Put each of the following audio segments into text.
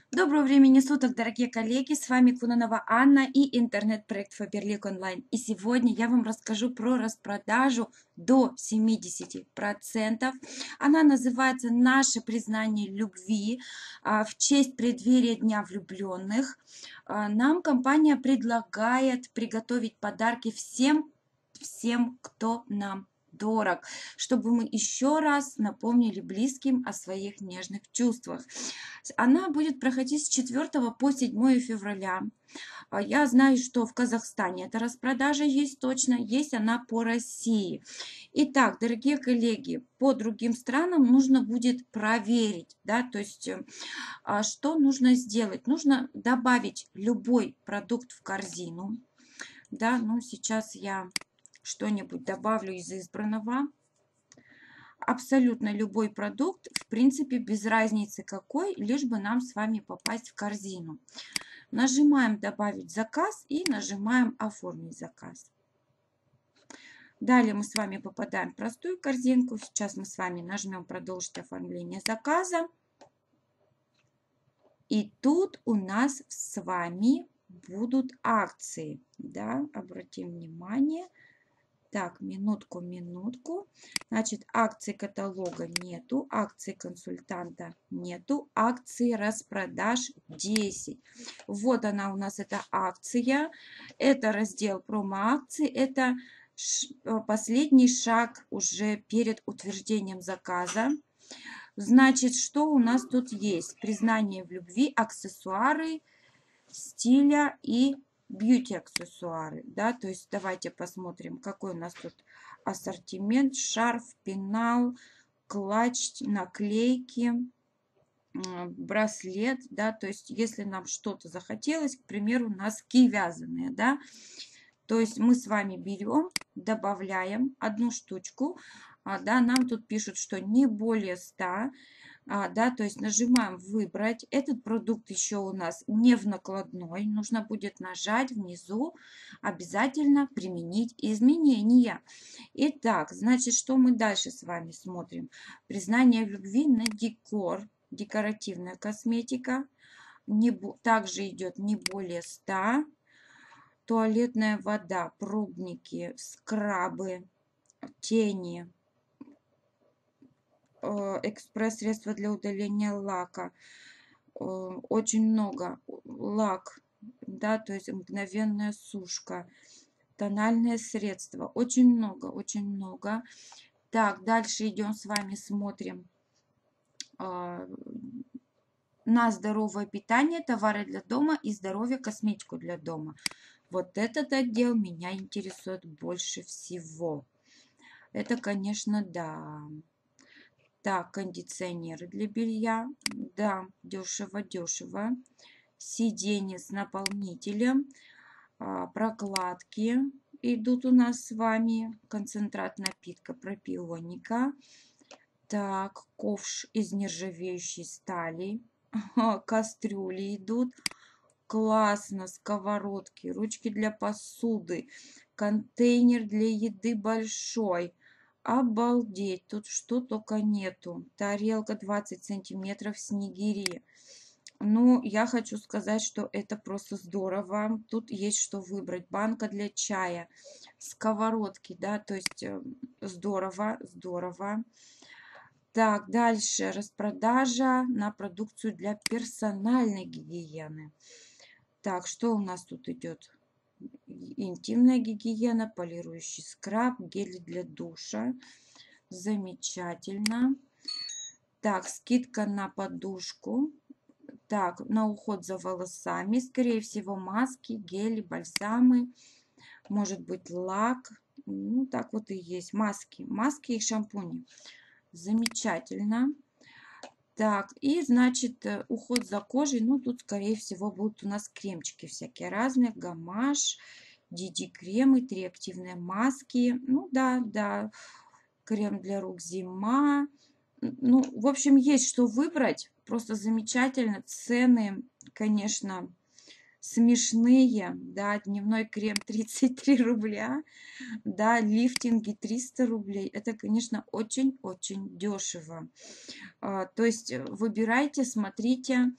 Доброго времени суток, дорогие коллеги! С вами Кунанова Анна и интернет-проект Фаберлик Онлайн. И сегодня я вам расскажу про распродажу до 70%. Она называется «Наше признание любви» в честь преддверия Дня влюбленных. Нам компания предлагает приготовить подарки всем, кто нам дорог, чтобы мы еще раз напомнили близким о своих нежных чувствах. Она будет проходить с 4 по 7 февраля. Я знаю, что в Казахстане эта распродажа есть точно, есть она по России. Итак, дорогие коллеги, по другим странам нужно будет проверить, да, то есть что нужно сделать? Нужно добавить любой продукт в корзину, да, ну сейчас я что-нибудь добавлю из избранного. Абсолютно любой продукт, в принципе, без разницы какой, лишь бы нам с вами попасть в корзину. Нажимаем «Добавить заказ» и нажимаем «Оформить заказ». Далее мы с вами попадаем в простую корзинку. Сейчас мы с вами нажмем «Продолжить оформление заказа». И тут у нас с вами будут акции. Да, обратим внимание. Так, минутку. Значит, акции каталога нету, акции консультанта нету, акции распродаж 10. Вот она у нас, эта акция. Это раздел промо-акции. Это последний шаг уже перед утверждением заказа. Значит, что у нас тут есть? Признание в любви, аксессуары стиля и бьюти-аксессуары, да, то есть давайте посмотрим, какой у нас тут ассортимент: шарф, пенал, клатч, наклейки, браслет, да, то есть если нам что-то захотелось, к примеру, носки вязаные, да, то есть мы с вами берем, добавляем одну штучку, да, нам тут пишут, что не более 100, да, то есть нажимаем «Выбрать». Этот продукт еще у нас не в накладной. Нужно будет нажать внизу, обязательно применить изменения. Итак, значит, что мы дальше с вами смотрим? Признание в любви на декор, декоративная косметика. Также идет не более 100. Туалетная вода, пробники, скрабы, тени, экспресс-средства для удаления лака. Очень много. Лак, да, то есть мгновенная сушка, тональные средства. Очень много, очень много. Так, дальше идем с вами, смотрим на здоровое питание, товары для дома и здоровье, косметику для дома. Вот этот отдел меня интересует больше всего. Это, конечно, да. Так, кондиционеры для белья. Да, дешево. Сиденье с наполнителем. Прокладки идут у нас с вами. Концентрат напитка пропионика. Так, ковш из нержавеющей стали. Кастрюли идут. Классно, сковородки, ручки для посуды, контейнер для еды большой. Обалдеть, тут что только нету. Тарелка 20 сантиметров снегири. Ну, я хочу сказать, что это просто здорово. Тут есть что выбрать. Банка для чая, сковородки, да, то есть здорово. Так, дальше распродажа на продукцию для персональной гигиены. Так, что у нас тут идет? Интимная гигиена, полирующий скраб, гель для душа. Замечательно. Так, скидка на подушку. Так, на уход за волосами. Скорее всего, маски, гели, бальзамы. Может быть, лак. Ну, так вот и есть. Маски и шампуни. Замечательно. Так, и, значит, уход за кожей. Ну, тут, скорее всего, будут у нас кремчики всякие разные. Гамаш, DD-кремы, 3 активные маски. Ну, да. Крем для рук зима. Ну, в общем, есть что выбрать. Просто замечательно. Цены, конечно, смешные. Да, дневной крем 33 рубля. Да, лифтинги 300 рублей. Это, конечно, очень-очень дешево. То есть выбирайте, смотрите.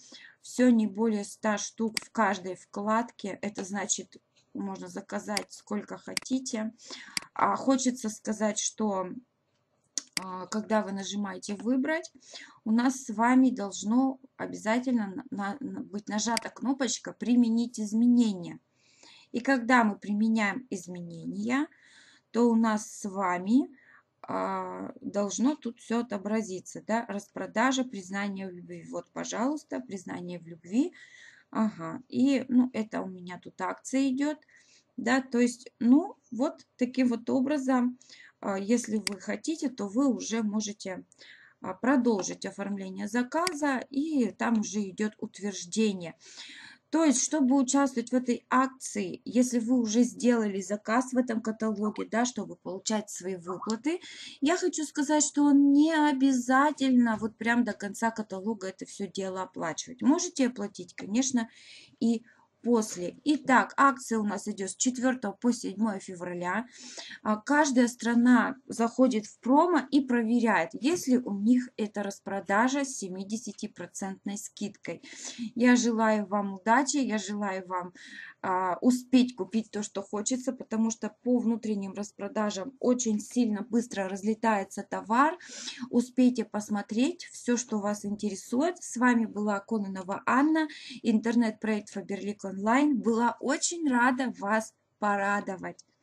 Все не более 100 штук в каждой вкладке. Это значит, можно заказать сколько хотите. А хочется сказать, что когда вы нажимаете «Выбрать», у нас с вами должно обязательно быть нажата кнопочка «Применить изменения». И когда мы применяем изменения, то у нас с вами должно тут все отобразиться, да, распродажа, признание в любви. Вот, пожалуйста, признание в любви. Ага, и, ну, это у меня тут акция идет, да, то есть, ну, вот таким вот образом, если вы хотите, то вы уже можете продолжить оформление заказа, и там уже идет утверждение. То есть, чтобы участвовать в этой акции, если вы уже сделали заказ в этом каталоге, да, чтобы получать свои выплаты, я хочу сказать, что не обязательно вот прям до конца каталога это все дело оплачивать. Можете оплатить, конечно, и после. Итак, акция у нас идет с 4 по 7 февраля. Каждая страна заходит в промо и проверяет, есть ли у них эта распродажа с 70% скидкой. Я желаю вам удачи, я желаю вам успеть купить то, что хочется, потому что по внутренним распродажам очень сильно быстро разлетается товар. Успейте посмотреть все, что вас интересует. С вами была Кононова Анна, интернет-проект Faberlic Online. Была очень рада вас порадовать.